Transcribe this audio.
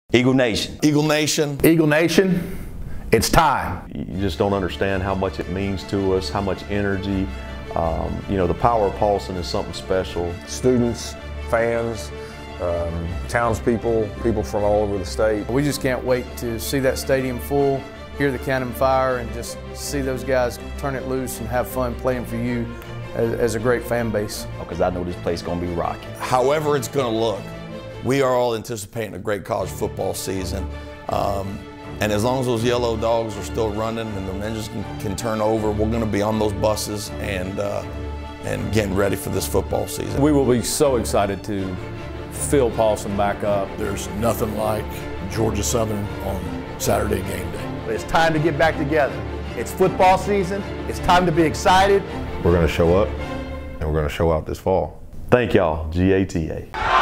Eagle Nation. Eagle Nation. Eagle Nation, it's time. You just don't understand how much it means to us, how much energy. You know, the power of Paulson is something special. Students, fans, townspeople, people from all over the state. We just can't wait to see that stadium full, hear the cannon fire, and just see those guys turn it loose and have fun playing for you as a great fan base. Because I know this place is going to be rocking. However it's going to look, we are all anticipating a great college football season. And as long as those yellow dogs are still running and the engines can turn over, we're going to be on those buses and getting ready for this football season. We will be so excited to fill Paulson back up. There's nothing like Georgia Southern on Saturday game day. But it's time to get back together. It's football season. It's time to be excited. We're going to show up, and we're going to show out this fall. Thank y'all, GATA.